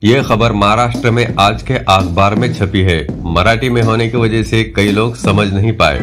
ये खबर महाराष्ट्र में आज के अखबार में छपी है। मराठी में होने की वजह से कई लोग समझ नहीं पाए।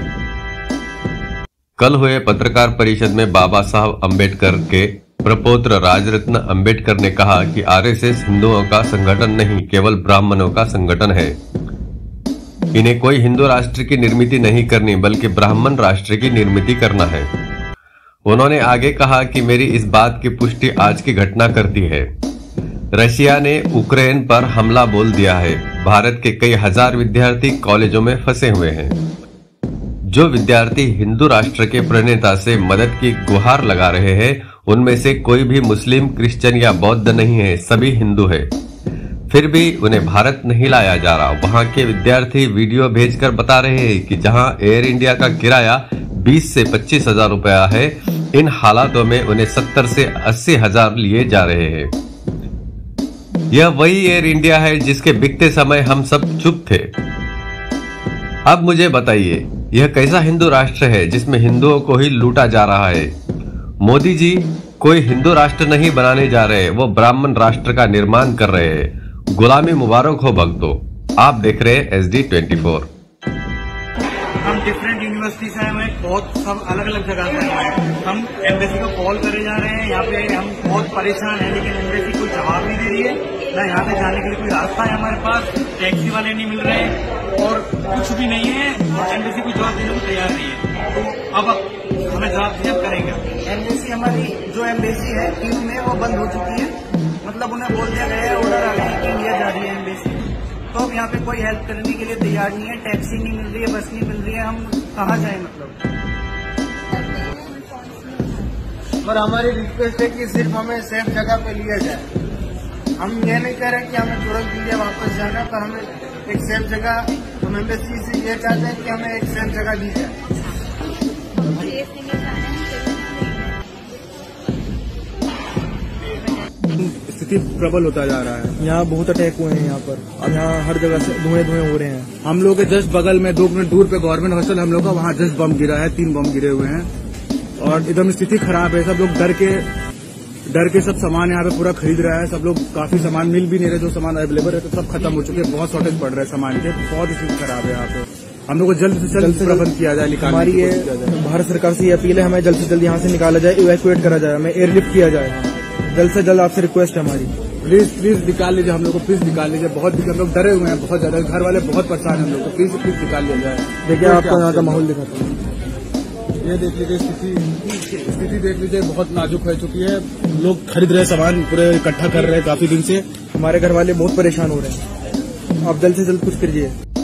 कल हुए पत्रकार परिषद में बाबा साहब अम्बेडकर के प्रपौत्र राजरत्न अम्बेडकर ने कहा कि आरएसएस हिंदुओं का संगठन नहीं, केवल ब्राह्मणों का संगठन है। इन्हें कोई हिंदू राष्ट्र की निर्मित नहीं करनी, बल्कि ब्राह्मण राष्ट्र की निर्मित करना है। उन्होंने आगे कहा कि मेरी इस बात की पुष्टि आज की घटना करती है। रशिया ने यूक्रेन पर हमला बोल दिया है। भारत के कई हजार विद्यार्थी कॉलेजों में फंसे हुए हैं। जो विद्यार्थी हिंदू राष्ट्र के प्रणेता से मदद की गुहार लगा रहे हैं, उनमें से कोई भी मुस्लिम, क्रिश्चियन या बौद्ध नहीं है, सभी हिंदू है। फिर भी उन्हें भारत नहीं लाया जा रहा। वहां के विद्यार्थी वीडियो भेजकर बता रहे हैं कि जहां एयर इंडिया का किराया 20 से 25 हजार रुपया है, इन हालातों में उन्हें 70 से 80 हजार लिए जा रहे हैं। यह वही एयर इंडिया है जिसके बिकते समय हम सब चुप थे। अब मुझे बताइए, यह कैसा हिंदू राष्ट्र है जिसमें हिंदुओं को ही लूटा जा रहा है? मोदी जी कोई हिंदू राष्ट्र नहीं बनाने जा रहे, वो ब्राह्मण राष्ट्र का निर्माण कर रहे हैं। गुलामी मुबारक हो भक्तों। आप देख रहे हैं SD24। हम डिफरेंट यूनिवर्सिटी से हमें बहुत सब अलग अलग जगह से हैं। हम एम्बेसी को कॉल करे जा रहे हैं। यहाँ पे हम बहुत परेशान हैं, लेकिन एम्बेसी कोई जवाब नहीं दे रही है। ना यहाँ से जाने के लिए कोई रास्ता है हमारे पास, टैक्सी वाले नहीं मिल रहे हैं और कुछ भी नहीं है। एम्बेसी कोई जवाब देने को तैयार नहीं है। तो अब हमें जवाब दिया करेंगे। एम्बेसी हमारी जो एम्बेसी है टीम में वो बंद हो चुकी है। मतलब उन्हें बोल दिया गया है, ऑर्डर आ गया है कि इंडिया जा रही है एम्बेसी। तो अब यहाँ पे कोई हेल्प करने के लिए तैयार नहीं है। टैक्सी नहीं मिल रही है, बस नहीं मिल रही है। हम कहाँ जाए मतलब? और हमारी रिक्वेस्ट है कि सिर्फ हमें सेफ जगह पे लिया जाए। हम ये नहीं कह रहे कि हमें तुरंत इंडिया वापस जाना है, पर हमें एक सेफ जगह, हम एम्बेसी से ये चाहते हैं कि हमें एक सेफ जगह दी जाए। स्थिति प्रबल होता जा रहा है। यहाँ बहुत अटैक हुए हैं यहाँ पर। अब यहाँ हर जगह से धुएं हो रहे हैं। हम लोग के जस्ट बगल में 2 मिनट दूर पे गवर्नमेंट हॉस्टल हम लोग का, वहाँ जस्ट बम गिरा है। 3 बम गिरे हुए हैं और एकदम स्थिति खराब है। सब लोग डर के सब सामान यहाँ पे पूरा खरीद रहा है। सब लोग काफी सामान मिल भी नहीं रहे, जो सामान अवेलेबल है तो सब खत्म हो चुके हैं। बहुत शॉर्टेज पड़ रहा है सामान के। बहुत स्थिति खराब है यहाँ पे। हम लोग को जल्द से जल्द प्रबंध किया जाए। हमारी ये भारत सरकार से ये अपील है, हमें जल्द से जल्द यहाँ से निकाला जाए, इवैक्यूएट करा जाए, हमें एयरलिफ्ट किया जाए। जल्द से जल्द आपसे रिक्वेस्ट है हमारी। प्लीज निकाल लीजिए हम लोग को, प्लीज निकाल लीजिए। बहुत हम लोग डरे हुए हैं, बहुत ज्यादा। घर वाले बहुत परेशान हैं हम लोग को। प्लीज निकाल लिया जाए। देखिए आपको यहाँ का माहौल दिखाता हूँ। ये देख लीजिए, स्थिति देख लीजिए, बहुत नाजुक हो चुकी है। लोग खरीद रहे सामान, पूरे इकट्ठा कर रहे हैं काफी दिन से। हमारे घर वाले बहुत परेशान हो रहे हैं। आप जल्द से जल्द कुछ कीजिए।